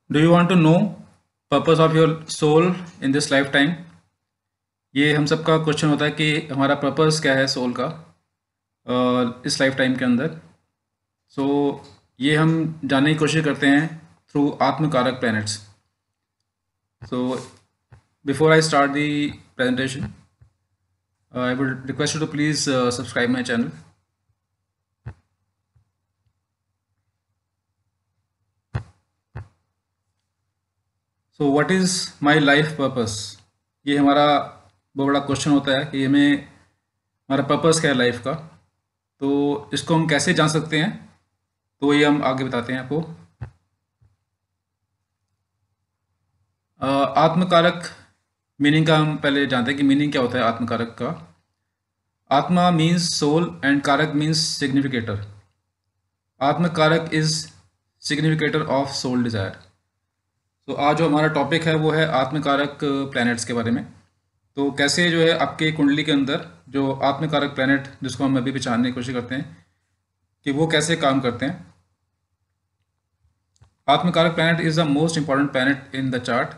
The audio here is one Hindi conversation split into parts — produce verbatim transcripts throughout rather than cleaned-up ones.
Do you want to know purpose of your soul in this lifetime? ये हम सबका क्वेश्चन होता है कि हमारा पर्पस क्या है सोल का अ, इस लाइफ टाइम के अंदर। सो ये हम जानने की कोशिश करते हैं through atmakaraka planets. So before I start the presentation, I would request you to please subscribe my channel. So what is my life purpose? ये हमारा बहुत बड़ा क्वेश्चन होता है कि हमें हमारा पर्पस क्या है लाइफ का। तो इसको हम कैसे जान सकते हैं, तो ये हम आगे बताते हैं आपको। अ, आत्मकारक मीनिंग का हम पहले जानते हैं कि मीनिंग क्या होता है आत्मकारक का। Atma means soul and karaka means significator. Atmakaraka is significator of soul desire. तो आज जो हमारा टॉपिक है वो है आत्मकारक प्लैनेट्स के बारे में। तो कैसे जो है आपके कुंडली के अंदर जो आत्मकारक प्लैनेट जिसको हम अभी पहचानने की कोशिश करते हैं कि वो कैसे काम करते हैं। Atmakaraka planet is the most important planet in the chart.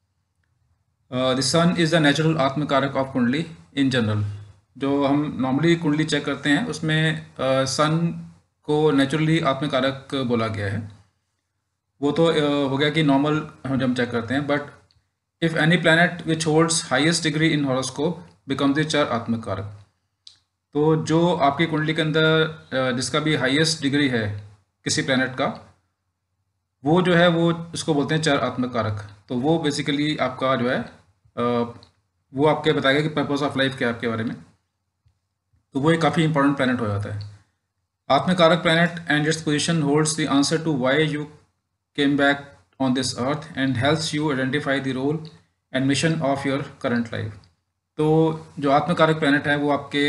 The sun is the natural atmakaraka of kundli in general. जो हम नॉर्मली कुंडली चेक करते हैं उसमें सन को नेचुरली आत्मकारक बोला गया है। वो तो uh, हो गया कि नॉर्मल हम जब चेक करते हैं। But if any planet which holds highest degree in horoscope becomes the chara atmakaraka. तो जो आपकी कुंडली के अंदर uh, जिसका भी हाईएस्ट डिग्री है किसी प्लैनेट का, वो जो है वो उसको बोलते हैं चर आत्मकारक। तो वो बेसिकली आपका जो है अ, वो आपके बताएगा कि पर्पस ऑफ लाइफ क्या है आपके बारे में। तो वो एक काफ़ी इंपॉर्टेंट प्लैनेट हो जाता है। आत्मकारक planet and its position holds the answer to why you came back on this earth and helps you identify the role and mission of your current life. तो जो आत्मकारक प्लैनेट है वो आपके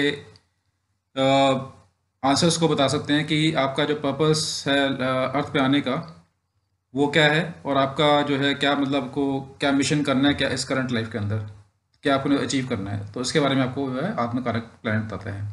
आंसर्स को बता सकते हैं कि आपका जो पर्पस है अर्थ पे आने का वो क्या है, और आपका जो है क्या मतलब को क्या मिशन करना है, क्या इस करंट लाइफ के अंदर क्या आपको अचीव करना है। तो इसके बारे में आपको जो है आत्मकारक प्लैनेट बताता है।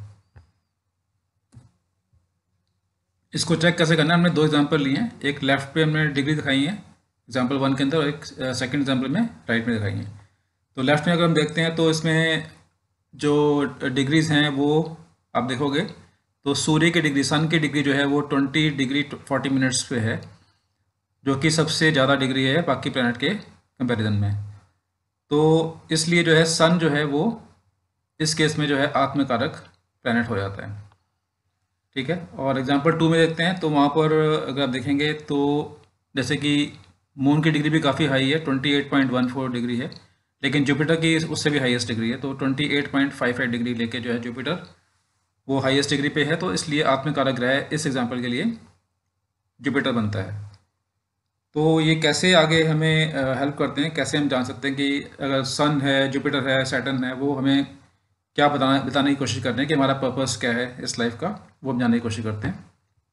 इसको चेक कैसे करना है, हमने दो एग्जांपल लिए हैं। एक लेफ्ट पे हमने डिग्री दिखाई है एग्जांपल वन के अंदर, और एक सेकंड एग्जांपल में राइट में दिखाई है। तो लेफ्ट में अगर हम देखते हैं तो इसमें जो डिग्रीज हैं वो आप देखोगे तो सूर्य की डिग्री, सन की डिग्री जो है वो ट्वेंटी डिग्री फोर्टी मिनट्स पे है, जो कि सबसे ज़्यादा डिग्री है बाकी प्लैनेट के कंपैरिजन में। तो इसलिए जो है सन जो है वो इस केस में जो है आत्मकारक प्लैनेट हो जाता है। ठीक है, और एग्जांपल टू में देखते हैं तो वहाँ पर अगर आप देखेंगे तो जैसे कि मून की डिग्री भी काफ़ी हाई है, twenty eight point one four degree है, लेकिन जुपिटर की उससे भी हाईएस्ट डिग्री है। तो twenty eight point five five degree लेके जो है जुपिटर वो हाईएस्ट डिग्री पे है। तो इसलिए आत्मकारक ग्रह इस एग्जाम्पल के लिए जुपिटर बनता है। तो ये कैसे आगे हमें हेल्प करते हैं, कैसे हम जान सकते हैं कि अगर सन है, जुपिटर है, सैटर्न है, वो हमें क्या बताना बताने की कोशिश करते हैं कि हमारा पर्पस क्या है इस लाइफ का, वो हम जानने की कोशिश करते हैं।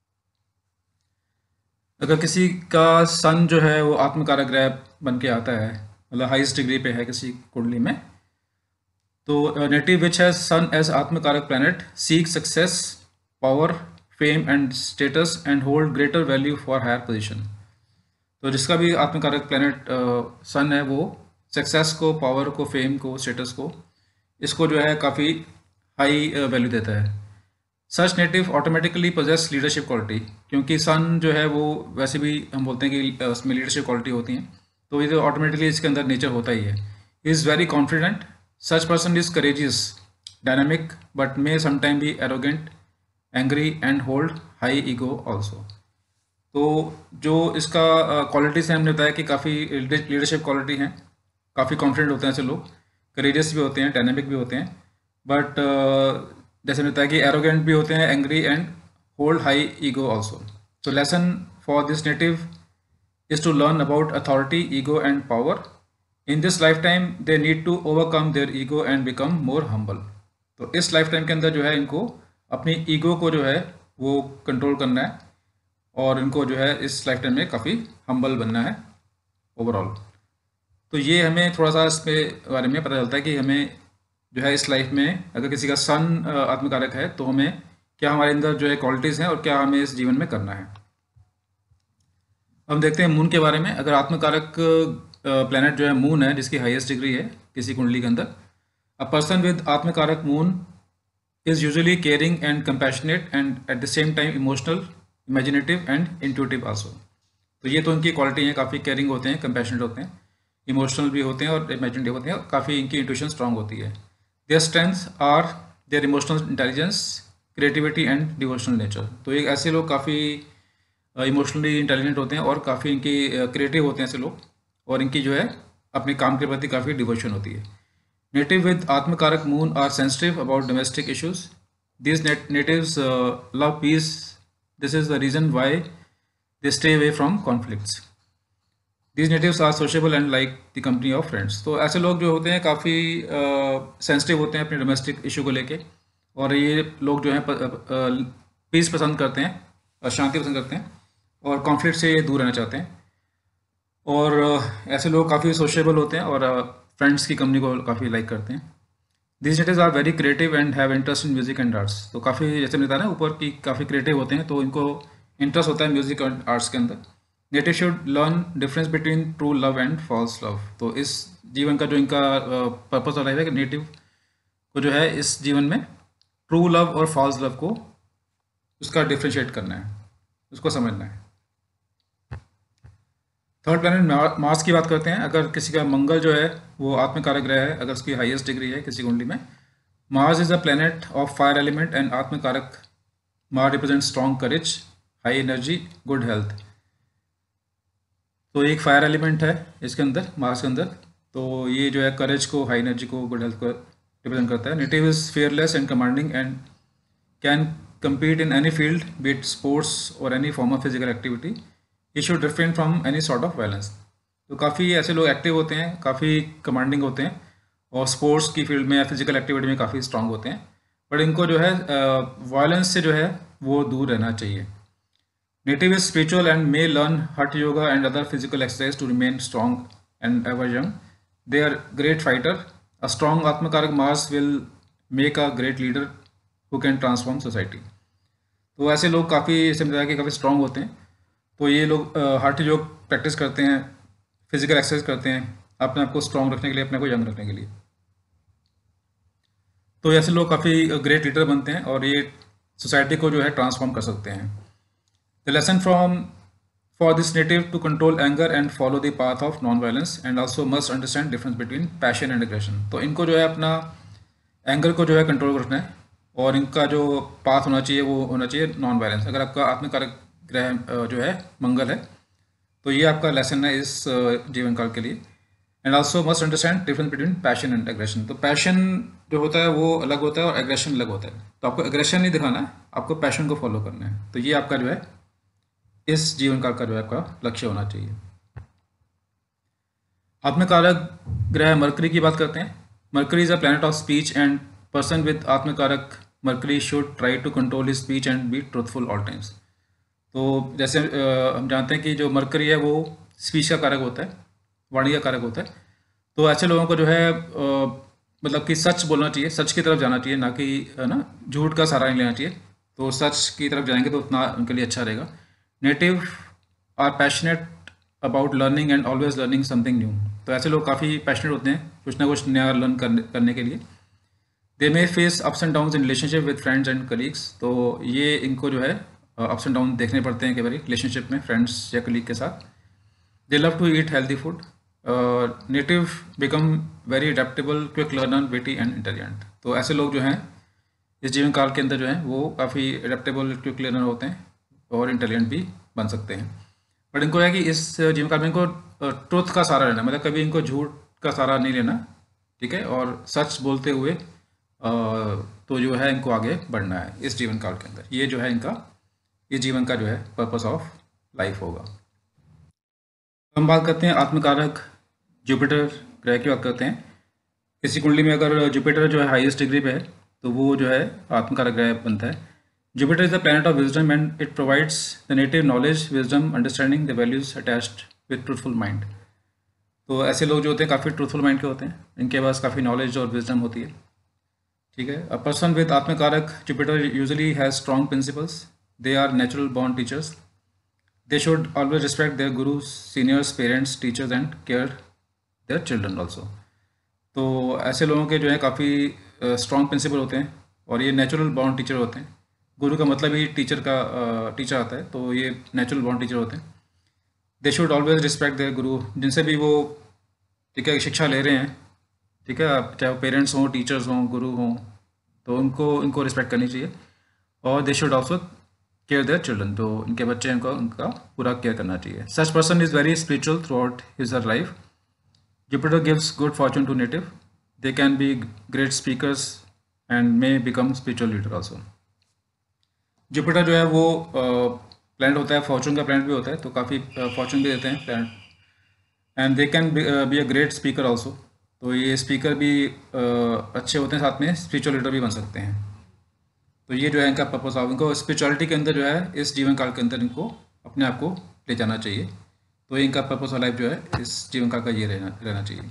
अगर किसी का सन जो है वो आत्मकारक ग्रह बन के आता है, मतलब हाईएस्ट डिग्री पे है किसी कुंडली में, तो native which has sun as atmakaraka planet seek success, power, fame and status and hold greater value for higher position. तो जिसका भी आत्मकारक प्लैनेट सन है वो सक्सेस को, पावर को, फेम को, स्टेटस को, इसको जो है काफ़ी हाई वैल्यू देता है। Such native automatically possess leadership quality, क्योंकि सन जो है वो वैसे भी हम बोलते हैं कि उसमें लीडरशिप क्वालिटी होती हैं, तो ये तो ऑटोमेटिकली इसके अंदर नेचर होता ही है। Is very confident, such person is courageous, dynamic, but may sometime be arrogant, angry and hold high ego also. तो जो इसका क्वालिटीज़ हैं हमने बताया कि काफ़ी लीडरशिप क्वालिटी हैं, काफ़ी कॉन्फिडेंट होते हैं ऐसे लोग, करेजियस भी होते हैं, डायनेमिक भी होते हैं, बट जैसे हमने बताया कि एरोगेंट भी होते हैं, angry and hold high ego also. So lesson for this native is to learn about authority, ego and power. In this lifetime they need to overcome their ego and become more humble. तो इस लाइफ टाइम के अंदर जो है इनको अपनी ईगो को जो है वो कंट्रोल करना है, और इनको जो है इस लाइफ टाइम में काफ़ी हम्बल बनना है ओवरऑल। तो ये हमें थोड़ा सा इसके बारे में पता चलता है कि हमें जो है इस लाइफ में अगर किसी का सन आत्मकारक है तो हमें क्या हमारे अंदर जो है क्वालिटीज़ हैं और क्या हमें इस जीवन में करना है। अब देखते हैं मून के बारे में। अगर आत्मकारक प्लेनेट जो है मून है, जिसकी हाईएस्ट डिग्री है किसी कुंडली के अंदर, a person with atmakaraka moon is usually caring and compassionate and at the same time emotional, imaginative and intuitive also. तो ये तो इनकी क्वालिटी है, काफ़ी केयरिंग होते हैं, कंपैशनेट होते हैं, इमोशनल भी होते हैं और इमेजिनेटिव होते हैं, काफ़ी इनकी इंट्यूशन स्ट्रांग होती है। Their strengths are their emotional intelligence, creativity and devotional nature. तो एक ऐसे लोग काफ़ी इमोशनली इंटेलिजेंट होते हैं और काफ़ी इनकी क्रिएटिव होते हैं ऐसे लोग, और इनकी जो है अपने काम के प्रति काफ़ी डिवोशन होती है। Native with atmakaraka moon are sensitive about domestic issues. These natives love peace. This is the reason why they stay away from conflicts. These natives are sociable and like the company of friends. तो ऐसे लोग जो होते हैं काफ़ी सेंसिटिव होते हैं अपने डोमेस्टिक इशू को लेके, और ये लोग जो हैं पीस पसंद करते हैं, शांति पसंद करते हैं, और कॉन्फ्लिक्ट से दूर रहना चाहते हैं। और ऐसे लोग काफ़ी सोशेबल होते हैं और फ्रेंड्स की कंपनी को काफ़ी लाइक करते हैं। These natives are very creative and have interest in music and arts. तो काफ़ी, जैसे मैंने बताया ना ऊपर, की काफ़ी क्रिएटिव होते हैं, तो इनको इंटरेस्ट होता है म्यूजिक और आर्ट्स के अंदर। Native should learn difference between true love and false love. तो इस जीवन का जो इनका पर्पस और लाइफ है कि नेटिव को जो है इस जीवन में ट्रू लव और फॉल्स लव को, उसका डिफ्रेंशिएट करना है, उसको समझना है। थर्ड प्लैनेट मार्स की बात करते हैं। अगर किसी का मंगल जो है वो आत्मकारक ग्रह है, अगर उसकी हाईएस्ट डिग्री है किसी कुंडली में, Mars is a planet of fire element and atmakaraka. Mars represent strong courage, high energy, good health. तो एक फायर एलिमेंट है इसके अंदर, मार्स के अंदर, तो ये जो है करेज को, हाई एनर्जी को, गुड हेल्थ को रिप्रेजेंट करता है। Native is fearless and commanding and can compete in any field, be it sports or any form of physical activity. He should refrain from any sort of violence. तो काफ़ी ऐसे लोग एक्टिव होते हैं, काफ़ी कमांडिंग होते हैं, और स्पोर्ट्स की फील्ड में या फिजिकल एक्टिविटी में काफ़ी स्ट्रांग होते हैं, बट इनको जो है वायलेंस से जो है वो दूर रहना चाहिए। Native is spiritual and may learn hatha yoga and other physical exercise to remain strong and ever young. They are great fighter. A strong atmakaraka Mars will make a great leader who can transform society. तो ऐसे लोग काफ़ी, जैसे बताया कि काफ़ी स्ट्रांग होते हैं, तो ये लोग हठ योग प्रैक्टिस करते हैं, फिजिकल एक्सरसाइज करते हैं अपने आप को स्ट्रांग रखने के लिए, अपने को यंग रखने के लिए। तो ऐसे लोग काफ़ी ग्रेट लीडर बनते हैं और ये सोसाइटी को जो है ट्रांसफॉर्म कर सकते हैं। The lesson from for this native to control anger and follow the path of non violence and also must understand difference between passion and aggression. तो इनको जो है अपना एंगर को जो है कंट्रोल रखना है, और इनका जो पाथ होना चाहिए वो होना चाहिए नॉन वायलेंस। अगर आपका आत्मकारक ग्रह जो है मंगल है, तो ये आपका लेसन है इस जीवन काल के लिए। And also must understand difference between passion and aggression. तो पैशन जो होता है वो अलग होता है और एग्रेशन अलग होता है। तो आपको एग्रेशन नहीं दिखाना है, आपको पैशन को फॉलो करना है। तो ये आपका जो है इस जीवन काल का जो है आपका लक्ष्य होना चाहिए। आत्मकारक ग्रह मरकरी की बात करते हैं। Mercury is a planet of speech and person with atmakaraka Mercury should try to control his speech and be truthful all times. तो जैसे uh, हम जानते हैं कि जो मरकरी है वो स्पीच का कारक होता है, वाणी का कारक होता है। तो ऐसे लोगों को जो है uh, मतलब कि सच बोलना चाहिए, सच की तरफ जाना चाहिए, ना कि ना झूठ का सहारा नहीं लेना चाहिए। तो सच की तरफ जाएंगे तो उतना उनके लिए अच्छा रहेगा। Native are passionate about learning and always learning something new. तो ऐसे लोग काफ़ी पैशनेट होते हैं कुछ ना कुछ नया लर्न करने करने के लिए। They may face ups and down in relationship with friends and colleagues. तो ये इनको जो है अप्स एंड डाउन देखने पड़ते हैं कई बार रिलेशनशिप में फ्रेंड्स या कलीग के साथ। They love to eat healthy food. Native become very adaptable, quick learner, witty and intelligent. तो ऐसे लोग जो हैं इस जीवन काल के अंदर जो हैं वो काफ़ी अडेप्टेबल, क्विक लर्नर होते हैं और इंटेलिजेंट भी बन सकते हैं। बट इनको है कि इस जीवन काल में इनको ट्रुथ का सहारा लेना, मतलब कभी इनको झूठ का सहारा नहीं लेना, ठीक है, और सच बोलते हुए तो जो है इनको आगे बढ़ना है इस जीवन काल के अंदर। ये जो है इनका इस जीवन का जो है पर्पस ऑफ लाइफ होगा। हम बात करते हैं आत्मकारक जुपिटर ग्रह की बात करते हैं। किसी कुंडली में अगर जुपिटर जो है हाईएस्ट डिग्री पे है तो वो जो है आत्मकारक ग्रह बनता है। Jupiter is the planet of wisdom and it provides the native knowledge, wisdom, understanding the values attached with truthful mind. तो ऐसे लोग जो होते हैं काफ़ी ट्रूथफुल माइंड के होते हैं, इनके पास काफ़ी नॉलेज और विजडम होती है, ठीक है। A person with atmakaraka Jupiter usually has strong principles. They are natural born teachers. They should always respect their guru, seniors, parents, teachers and care their children also. तो ऐसे लोगों के जो है काफ़ी स्ट्रॉन्ग प्रिंसिपल होते हैं और ये नेचुरल बॉर्न टीचर होते हैं। गुरु का मतलब ही टीचर का टीचर आता है, तो ये नेचुरल बॉर्न टीचर होते हैं। They should always respect their guru, जिनसे भी वो ठीक है शिक्षा ले रहे हैं, ठीक है, आप चाहे पेरेंट्स हों, टीचर्स हों, गुरु हों, तो उनको इनको रिस्पेक्ट करनी चाहिए। और they should also care their children, तो इनके बच्चे इनको उनका पूरा केयर करना चाहिए। Such person is very spiritual throughout his her life. Jupiter gives good fortune to native. They can be great speakers and may become spiritual leader also. Jupiter जो है वो प्लैनेट होता है, फॉर्चून का प्लैनेट भी होता है, तो काफ़ी फॉर्चून भी देते हैं planet. And they can be a great speaker also, तो ये स्पीकर भी uh, अच्छे होते हैं, साथ में स्पिरिचुअल लीडर भी बन सकते हैं। तो ये जो है इनका पर्पस ऑफ, इनको स्पिरिचुअलिटी के अंदर जो है इस जीवन काल के अंदर इनको अपने आप को ले जाना चाहिए। तो इनका पर्पस ऑफ लाइफ जो है इस जीवन काल का ये रहना रहना चाहिए।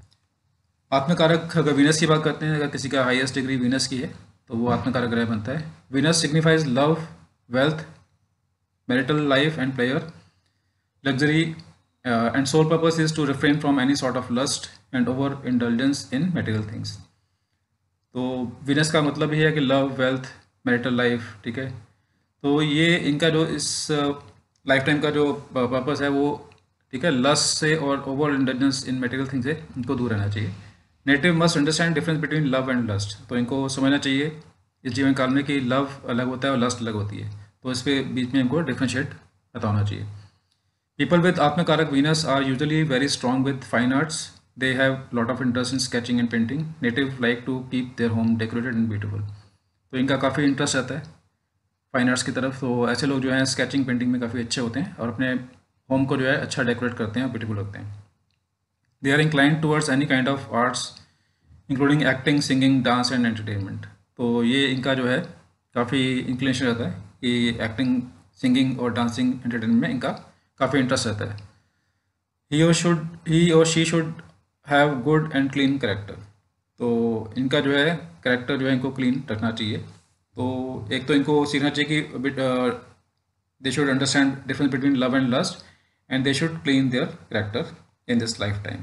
आत्मकारक अगर वीनस की बात करते हैं, अगर किसी का हाईएस्ट डिग्री वीनस की है तो वो आत्मकारक ग्रह बनता है। Venus signifies love, wealth, marital life and player, luxury and soul purpose is to refrain from any sort of lust and over indulgence in material things. तो वीनस का मतलब ही है कि लव, वेल्थ, मैरिटल लाइफ, ठीक है। तो ये इनका जो इस लाइफ टाइम का जो पर्पस है वो, ठीक है, लस्ट से और over indulgence in material things से इनको दूर रहना चाहिए। Native must understand difference between love and lust, तो इनको समझना चाहिए इस जीवन काल में कि लव अलग होता है और लस्ट अलग होती है, तो इसके बीच में इनको डिफ्रेंशिएट पता होना चाहिए। People with atmakaraka Venus are usually very strong with fine arts, they have lot of interest in sketching and painting, native like to keep their home decorated and beautiful. तो इनका काफ़ी इंटरेस्ट रहता है फाइन आर्ट्स की तरफ, तो ऐसे लोग जो हैं स्केचिंग पेंटिंग में काफ़ी अच्छे होते हैं और अपने होम को जो है अच्छा डेकोरेट करते हैं और ब्यूटीफुल रखते हैं। They are inclined towards any kind of arts including acting, singing, dance and entertainment. तो ये इनका जो है काफ़ी इंक्लिनेशन रहता है कि एक्टिंग, सिंगिंग और डांसिंग, एंटरटेनमेंट में इनका काफ़ी इंटरेस्ट रहता है। ही और शुड ही और she should have good and clean character, तो इनका जो है कैरेक्टर जो है इनको क्लीन रखना चाहिए। तो एक तो इनको सीखना चाहिए कि they should understand difference between love and lust and they should clean their character in this lifetime.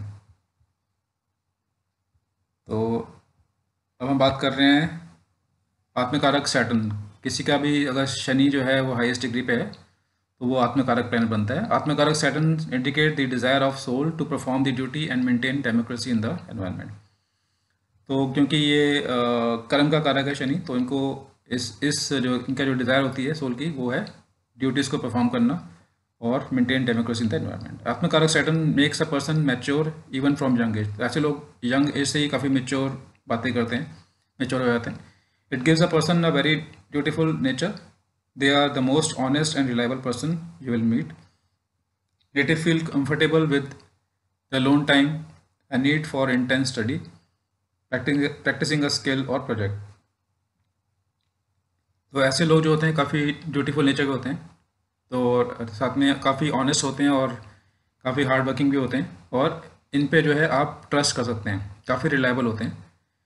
तो अब हम बात कर रहे हैं आत्मकारक सैटर्न। किसी का भी अगर शनि जो है वो हाईएस्ट डिग्री पे है तो वो आत्मकारक प्लैनेट बनता है। Atmakaraka Saturn indicate the desire of soul to perform the duty and maintain democracy in the environment. तो क्योंकि ये आ, कर्म का कारक है शनि, तो इनको इस इस जो इनका जो डिज़ायर होती है सोल की वो है ड्यूटीज़ को परफॉर्म करना और maintain democracy in the environment. Atmakaraka Saturn makes a person mature even from young age. ऐसे लोग यंग एज से ही काफ़ी मेच्योर बातें करते हैं, मेच्योर हो जाते हैं। It gives a person a very beautiful nature, they are the most honest and reliable person you will meet. Native feel comfortable with the lone time, a need for intense study, practising a skill और प्रोजेक्ट। तो ऐसे लोग जो होते हैं काफ़ी ब्यूटीफुल नेचर के होते हैं, तो साथ में काफ़ी ऑनेस्ट होते हैं और काफ़ी हार्ड वर्किंग भी होते हैं, और इन पे जो है आप ट्रस्ट कर सकते हैं, काफ़ी रिलायबल होते हैं।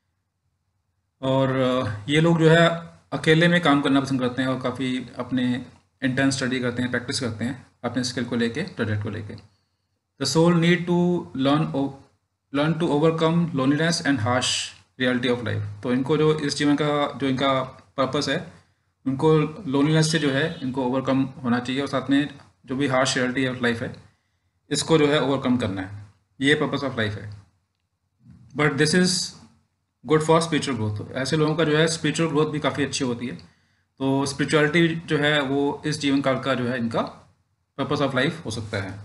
और ये लोग जो है अकेले में काम करना पसंद करते हैं और काफ़ी अपने इंटेंस स्टडी करते हैं, प्रैक्टिस करते हैं अपने स्किल को लेके, प्रोजेक्ट को लेके। The soul need to learn learn to overcome loneliness and harsh reality of life. तो इनको जो इस जीवन का जो इनका पर्पस है, उनको लोनलीनेस से जो है इनको ओवरकम होना चाहिए और साथ में जो भी हार्श रियलिटी ऑफ लाइफ है इसको जो है ओवरकम करना है, ये पर्पस ऑफ लाइफ है। But this is good for spiritual growth. तो ऐसे लोगों का जो है स्पिरिचुअल ग्रोथ भी काफ़ी अच्छी होती है। तो स्पिरिचुअलिटी जो है वो इस जीवन काल का जो है इनका पर्पस ऑफ लाइफ हो सकता है।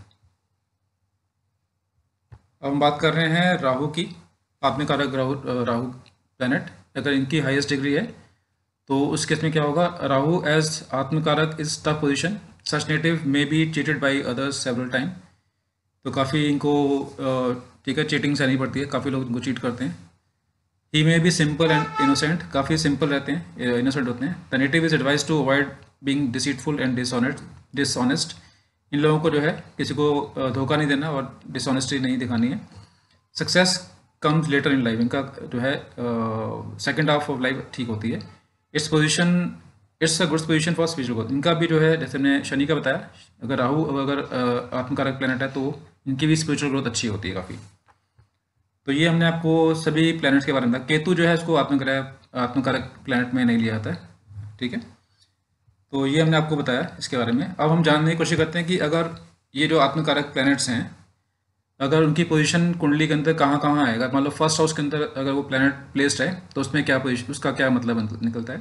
अब हम बात कर रहे हैं राहु की, आत्मकारक राहु राहु प्लैनेट। अगर इनकी हाईएस्ट डिग्री है तो उस केस में क्या होगा, Rahu as atmakaraka is tough position, such native may be cheated by others several time. तो काफ़ी इनको ठीक है चीटिंग सहनी पड़ती है, काफ़ी लोग इनको चीट करते हैं। He may be simple and innocent, काफ़ी सिंपल रहते हैं, इनोसेंट होते हैं। The native is advise to avoid being deceitful and dishonest dishonest इन लोगों को जो है किसी को धोखा नहीं देना और डिसऑनेस्टी नहीं दिखानी है। Success comes later in life, इनका जो है सेकेंड हाफ ऑफ लाइफ ठीक होती है। It's position it's a good position for spiritual growth. इनका भी जो है, जैसे हमने शनि का बताया, अगर राहु अगर अ, आत्मकारक प्लेनेट है तो इनकी भी स्पिरिचुअल ग्रोथ अच्छी होती है काफ़ी। तो ये हमने आपको सभी प्लैनेट्स के बारे में बताया। केतु जो है इसको आत्मकारक आत्मकारक प्लैनेट में नहीं लिया जाता है, ठीक है। तो ये हमने आपको बताया इसके बारे में। अब हम जानने की कोशिश करते हैं कि अगर ये जो आत्मकारक प्लैनेट्स हैं, अगर उनकी पोजीशन कुंडली के अंदर कहाँ कहाँ है, अगर मान लो फर्स्ट हाउस के अंदर अगर वो प्लैनेट प्लेस्ड है तो उसमें क्या पोजीशन, उसका क्या मतलब निकलता है।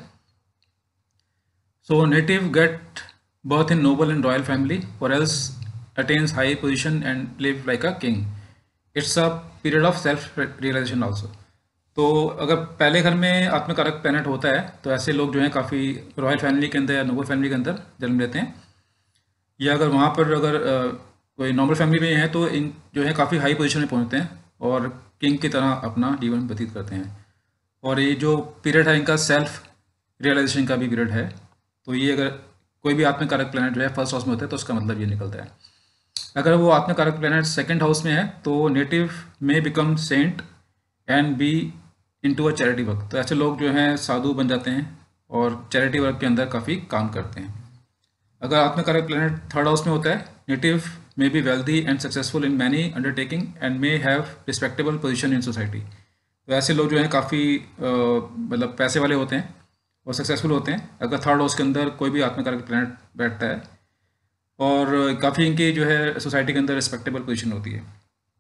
So native get birth in noble and royal family और else attains high position and live like a king. It's a period of self realization also. तो अगर पहले घर में आत्मकारक प्लैनेट होता है तो ऐसे लोग जो हैं काफ़ी रॉयल फैमिली के अंदर या नोबल फैमिली के अंदर जन्म लेते हैं, या अगर वहाँ पर अगर अ, कोई नॉर्मल फैमिली में है तो इन जो है काफ़ी हाई पोजीशन में पहुँचते हैं और किंग की तरह अपना जीवन व्यतीत करते हैं। और ये जो पीरियड है इनका सेल्फ रियलाइजेशन का भी पीरियड है। तो ये अगर कोई भी आत्मकारक प्लैनेट जो है फर्स्ट हाउस में होता है तो उसका मतलब ये निकलता है। अगर वो आत्मकारक प्लैनेट सेकंड हाउस में है तो native may become saint and be into a charity work. तो ऐसे लोग जो हैं साधु बन जाते हैं और चैरिटी वर्क के अंदर काफ़ी काम करते हैं। अगर आत्मकारक प्लैनेट थर्ड हाउस में होता है, native may be wealthy and successful in many undertaking and may have respectable position in society. तो ऐसे लोग जो हैं काफ़ी मतलब पैसे वाले होते हैं और सक्सेसफुल होते हैं अगर थर्ड हाउस के अंदर कोई भी आत्मकारक प्लैनेट बैठता है, और काफ़ी इनकी जो है सोसाइटी के अंदर रिस्पेक्टेबल पोजीशन होती है।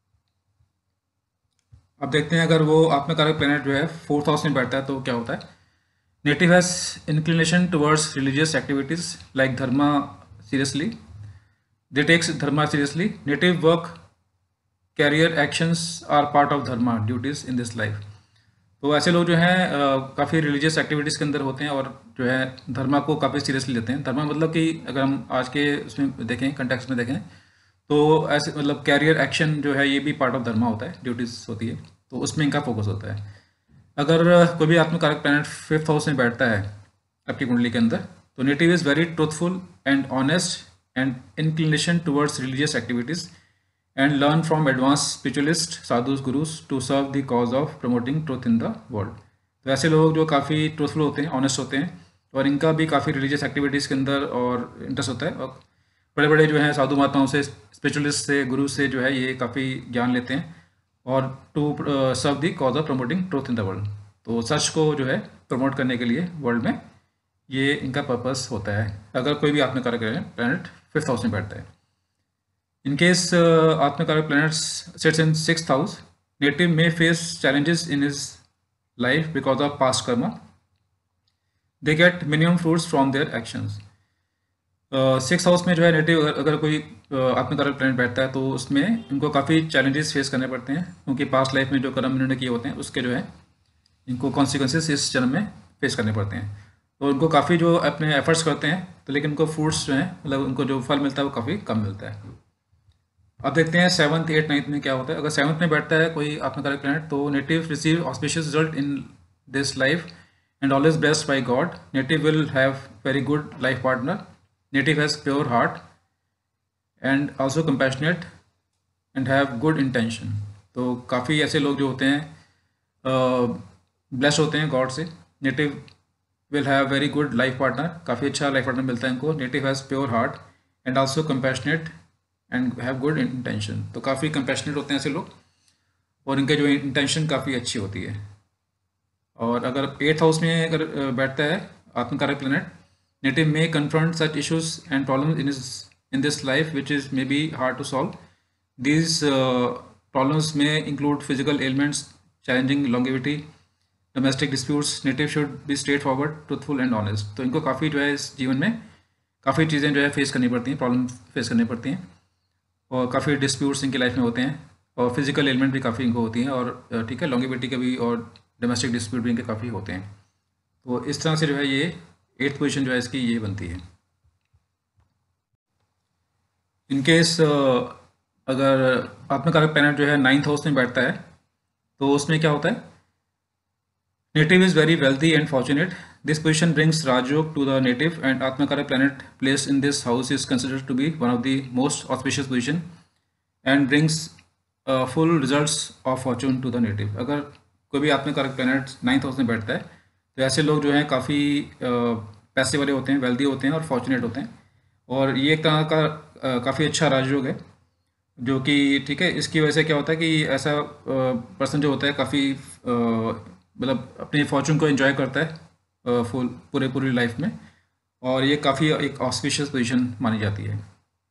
अब देखते हैं अगर वो आत्मकारक प्लैनेट जो है फोर्थ हाउस में बैठता है तो क्या होता है। Native has inclination towards religious activities like dharma seriously, they takes dharma seriously, native work career actions are part of dharma duties in this life. तो ऐसे लोग जो हैं काफ़ी रिलीजियस एक्टिविटीज़ के अंदर होते हैं और जो है धर्मा को काफ़ी सीरियसली लेते हैं। धर्मा मतलब कि अगर हम आज के उसमें देखें, कंटेक्स्ट में देखें, तो ऐसे मतलब कैरियर एक्शन जो है ये भी पार्ट ऑफ धर्मा होता है, ड्यूटीज होती है, तो उसमें इनका फोकस होता है। अगर कोई भी आत्मकारक प्लैनेट फिफ्थ हाउस में बैठता है आपकी कुंडली के अंदर तो native is very truthful and honest and inclination towards religious activities and learn from advance spiritualist sadhus gurus to serve the cause of promoting truth in the world. तो ऐसे लोग जो काफ़ी ट्रूथफुल होते हैं, ऑनेस्ट होते हैं, और इनका भी काफ़ी रिलीजियस एक्टिविटीज़ के अंदर और इंटरेस्ट होता है, और बड़े बड़े जो हैं साधु महात्माओं से, स्पिरिचुअलिस्ट से, गुरु से जो है ये काफ़ी ज्ञान लेते हैं और to serve the cause of promoting truth in the world. तो सच को जो है प्रमोट करने के लिए वर्ल्ड में ये इनका पर्पस होता है अगर कोई भी आत्मकारक प्लैनेट फिफ्थ हाउस में बैठता है। In case uh, atmakaraka planets sits in sixth house, native may face challenges in his life because of past karma. They get minimum fruits from their actions. Six house में जो है नेटिव अगर कोई uh, आत्मकारक प्लैनेट बैठता है तो उसमें इनको काफ़ी चैलेंजेस फेस करने पड़ते हैं, क्योंकि पास्ट लाइफ में जो कर्म इन्होंने किए होते हैं उसके जो है इनको कॉन्सिक्वेंसेस इस जन्म में फेस करने पड़ते हैं। तो उनको काफ़ी जो अपने एफर्ट्स करते हैं तो लेकिन उनको फ्रूट्स जो हैं, मतलब उनको जो फल मिलता है वो काफ़ी कम मिलता है। अब देखते हैं सेवन्थ एट नाइन्थ में क्या होता है। अगर सेवन्थ में बैठता है कोई आत्मकारक प्लैनेट तो native receive auspicious result in this life and always blessed by God. Native will have very good life partner. Native has pure heart and also compassionate and have good intention. तो काफ़ी ऐसे लोग जो होते हैं ब्लेस्ड होते हैं गॉड से। Native will have very good life partner, काफ़ी अच्छा लाइफ पार्टनर मिलता है इनको। Native has pure heart and also compassionate and have good intention. तो काफ़ी कंपैशनेट होते हैं ऐसे लोग और इनके जो इंटेंशन काफ़ी अच्छी होती है। और अगर एट्थ हाउस में अगर बैठता है आत्मकारक planet, native may confront such issues and problems in in this life which is may be hard to solve. These problems may include physical elements, challenging longevity, domestic disputes. Native should be straightforward, truthful and honest. तो इनको काफ़ी जो है इस जीवन में काफ़ी चीज़ें जो है फेस करनी पड़ती हैं, प्रॉब्लम फेस करनी पड़ती हैं, और काफ़ी डिस्प्यूट्स इनकी लाइफ में होते हैं, और फिजिकल एलिमेंट भी काफ़ी इनको होती हैं, और ठीक है लॉन्गेविटी के भी और डोमेस्टिक डिस्प्यूट भी इनके काफ़ी होते हैं। तो इस तरह से जो है ये एट्थ पोजीशन जो है इसकी ये बनती है। इनकेस अगर आत्मकारक प्लैनेट जो है नाइन्थ हाउस में बैठता है तो उसमें क्या होता है। Native is very wealthy and fortunate. This position brings rajyoga to the native and atmakaraka planet placed in this house is considered to be one of the most auspicious position and brings full results of fortune to the native. अगर कोई भी आत्मकारक प्लैनेट नाइन्थ हाउस में बैठता है तो ऐसे लोग जो हैं काफ़ी पैसे वाले होते हैं, वेल्दी होते हैं और फॉर्चुनेट होते हैं। और ये एक तरह का काफ़ी अच्छा राजयोग है जो कि ठीक है, इसकी वजह से क्या होता है कि ऐसा पर्सन जो होता है काफ़ी मतलब अपनी फॉर्चून को एंजॉय करता है फुल पूरे पूरी लाइफ में, और ये काफ़ी एक ऑस्पिशियस पोजीशन मानी जाती है।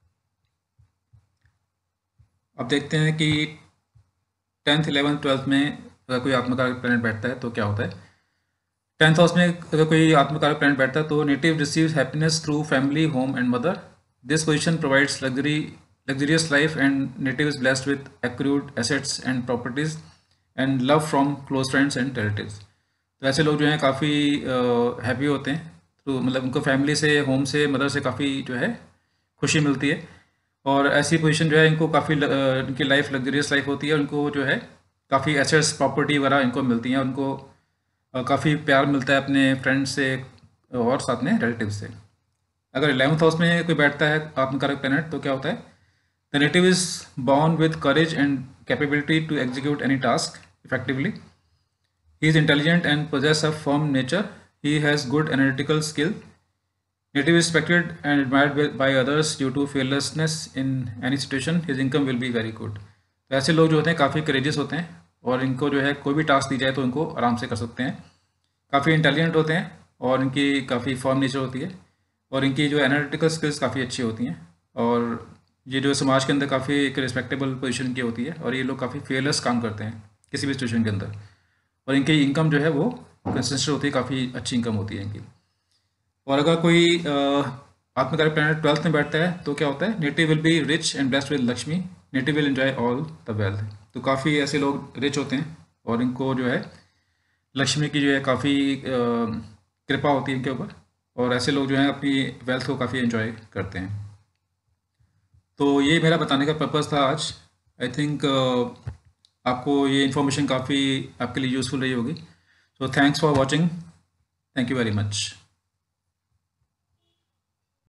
अब देखते हैं कि टेंथ इलेवंथ ट्वेल्थ में अगर कोई आत्मकारक प्लैनेट बैठता है तो क्या होता है। टेंथ हाउस में अगर कोई आत्मकारक प्लैनेट बैठता है तो native receives happiness through family, home and mother. This position provides luxury luxurious life, and native is blessed with accrued assets and properties and love from close friends and relatives। तो ऐसे लोग जो हैं काफ़ी हैप्पी होते हैं तो मतलब उनको फैमिली से, होम से, मदर से काफ़ी जो है खुशी मिलती है, और ऐसी पोजीशन जो है इनको काफ़ी इनकी लाइफ लग्जरियस लाइफ होती है। उनको जो है काफ़ी एसेट्स, प्रॉपर्टी वगैरह इनको मिलती हैं, उनको काफ़ी प्यार मिलता है अपने फ्रेंड्स से और साथ में रिलेटिव से। अगर इलेवंथ हाउस में कोई बैठता है आत्मकारक प्लैनेट तो क्या होता है। The native is born with courage and capability to execute any task effectively. He is intelligent and possesses a firm nature. He has good analytical skill. Native is respected and admired by others due to fearlessness in any situation. His income will be very good. तो ऐसे लोग जो होते हैं काफ़ी करेजियस होते हैं, और इनको जो है कोई भी टास्क दी जाए तो इनको आराम से कर सकते हैं। काफ़ी इंटेलिजेंट होते हैं और इनकी काफ़ी फर्म नेचर होती है, और इनकी जो एनालिटिकल स्किल्स काफ़ी अच्छी होती हैं, और ये जो समाज के अंदर काफ़ी एक रिस्पेक्टेबल पोजीशन की होती है, और ये लोग काफ़ी फेयरलेस काम करते हैं किसी भी सिचुएशन के अंदर, और इनकी इनकम जो है वो कंसिस्टेंट होती है, काफ़ी अच्छी इनकम होती है इनकी। और अगर कोई आत्मकारक प्लैनेट ट्वेल्थ में बैठता है तो क्या होता है। Native will be rich and blessed with Lakshmi. Native will enjoy all the wealth. तो काफ़ी ऐसे लोग रिच होते हैं और इनको जो है लक्ष्मी की जो है काफ़ी कृपा होती है इनके ऊपर, और ऐसे लोग जो हैं अपनी वेल्थ को काफ़ी एंजॉय करते हैं। तो ये मेरा बताने का पर्पज़ था आज। आई थिंक uh, आपको ये इन्फॉर्मेशन काफ़ी आपके लिए यूज़फुल रही होगी। So thanks for watching. Thank you very much.